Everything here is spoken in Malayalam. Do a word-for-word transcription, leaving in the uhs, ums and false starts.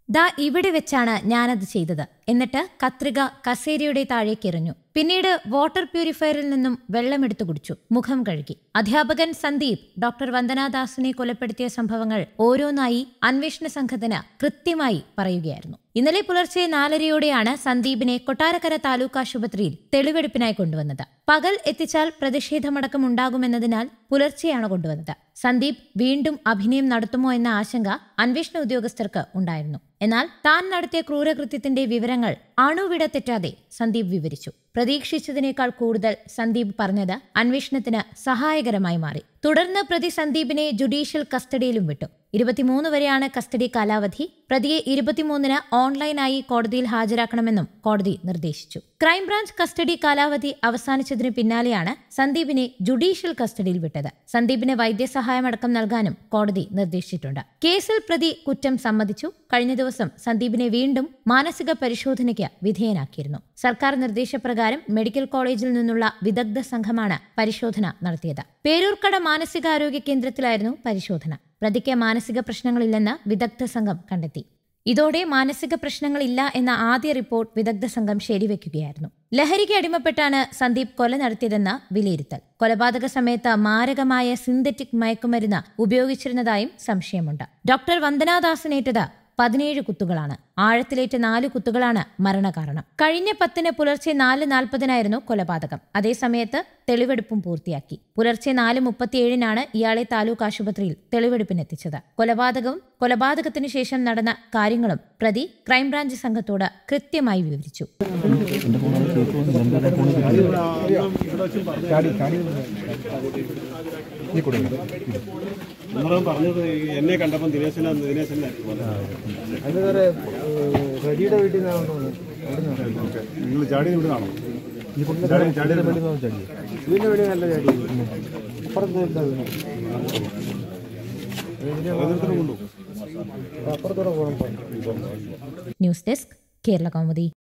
ദാ ഇവിടെ വെച്ചാണ് ഞാനത് ചെയ്തത്. എന്നിട്ട് കത്രിക കസേരയുടെ താഴേക്കെറിഞ്ഞു. പിന്നീട് വാട്ടർ പ്യൂരിഫയറിൽ നിന്നും വെള്ളമെടുത്തു കുടിച്ചു. മുഖം കഴുകി. അധ്യാപകൻ സന്ദീപ് ഡോക്ടർ വന്ദനാദാസിനെ കൊലപ്പെടുത്തിയ സംഭവങ്ങൾ ഓരോന്നായി അന്വേഷണ സംഘത്തിന് കൃത്യമായി പറയുകയായിരുന്നു. ഇന്നലെ പുലർച്ചെ നാലരയോടെയാണ് സന്ദീപിനെ കൊട്ടാരക്കര താലൂക്ക് ആശുപത്രിയിൽ തെളിവെടുപ്പിനായി കൊണ്ടുവന്നത്. പകൽ എത്തിച്ചാൽ പ്രതിഷേധമടക്കം ഉണ്ടാകുമെന്നതിനാൽ പുലർച്ചെയാണ് കൊണ്ടുവന്നത്. സന്ദീപ് വീണ്ടും അഭിനയം നടത്തുമോ എന്ന ആശങ്ക അന്വേഷണ ഉദ്യോഗസ്ഥർക്ക് ഉണ്ടായിരുന്നു. എന്നാൽ താൻ നടത്തിയ ക്രൂരകൃത്യത്തിന്റെ വിവരങ്ങൾ അണുവിട തെറ്റാതെ സന്ദീപ് വിവരിച്ചു. പ്രതീക്ഷിച്ചതിനേക്കാൾ കൂടുതൽ സന്ദീപ് പറഞ്ഞത് അന്വേഷണത്തിന് സഹായകരമായി മാറി. തുടർന്ന് പ്രതി സന്ദീപിനെ ജുഡീഷ്യൽ കസ്റ്റഡിയിലും വിട്ടു. ഇരുപത്തിമൂന്ന് വരെയാണ് കസ്റ്റഡി കാലാവധി. പ്രതിയെ ഇരുപത്തിമൂന്നിന് ഓൺലൈനായി കോടതിയിൽ ഹാജരാക്കണമെന്നും കോടതി നിർദ്ദേശിച്ചു. ക്രൈംബ്രാഞ്ച് കസ്റ്റഡി കാലാവധി അവസാനിച്ചതിന് പിന്നാലെയാണ് സന്ദീപിനെ ജുഡീഷ്യൽ കസ്റ്റഡിയിൽ വിട്ടത്. സന്ദീപിന് വൈദ്യസഹായമടക്കം നൽകാനും കോടതി നിർദ്ദേശിച്ചിട്ടുണ്ട്. കേസിൽ പ്രതി കുറ്റം സമ്മതിച്ചു. കഴിഞ്ഞ ദിവസം സന്ദീപിനെ വീണ്ടും മാനസിക പരിശോധനയ്ക്ക് വിധേയനാക്കിയിരുന്നു. സർക്കാർ നിർദ്ദേശപ്രകാരം മെഡിക്കൽ കോളേജിൽ നിന്നുള്ള വിദഗ്ധ സംഘമാണ് പരിശോധന നടത്തിയത്. പേരൂർക്കട മാനസികാരോഗ്യ കേന്ദ്രത്തിലായിരുന്നു പരിശോധന. പ്രതിക്ക് മാനസിക പ്രശ്നങ്ങളില്ലെന്ന് വിദഗ്ധ സംഘം കണ്ടെത്തി. ഇതോടെ മാനസിക പ്രശ്നങ്ങളില്ല എന്ന ആദ്യ റിപ്പോർട്ട് വിദഗ്ധ സംഘം ശരിവെക്കുകയായിരുന്നു. ലഹരിക്ക് അടിമപ്പെട്ടാണ് സന്ദീപ് കൊല നടത്തിയതെന്ന വിലയിരുത്തൽ. കൊലപാതക സമയത്ത് മാരകമായ സിന്തറ്റിക് മയക്കുമരുന്ന് ഉപയോഗിച്ചിരുന്നതായും സംശയമുണ്ട്. ഡോക്ടർ വന്ദനാദാസിനേറ്റത് പതിനേഴ് കുത്തുകളാണ്. ആഴത്തിലേറ്റ നാല് കുത്തുകളാണ് മരണകാരണം. കഴിഞ്ഞ പത്തിന് പുലർച്ചെ നാല് നാൽപ്പതിനായിരുന്നു കൊലപാതകം. അതേസമയത്ത് തെളിവെടുപ്പും പൂർത്തിയാക്കി. പുലർച്ചെ നാല് മുപ്പത്തിയേഴിനാണ് ഇയാളെ താലൂക്ക് ആശുപത്രിയിൽ തെളിവെടുപ്പിനെത്തിച്ചത്. കൊലപാതകവും കൊലപാതകത്തിനു ശേഷം നടന്ന കാര്യങ്ങളും പ്രതി ക്രൈംബ്രാഞ്ച് സംഘത്തോട് കൃത്യമായി വിവരിച്ചു. പറഞ്ഞത് എന്നെ കണ്ടപ്പം ദിനേശന ദിനേശന്റെ റജിയുടെ വീട്ടിൽ നിന്നാണോ നിങ്ങൾ ചാടി ഇവിടുന്നാണോ? വീടിന്റെ വീട് നല്ല ചാടി അപ്പുറത്തോടെ പോകണം. News desk Kerala Kaumudi.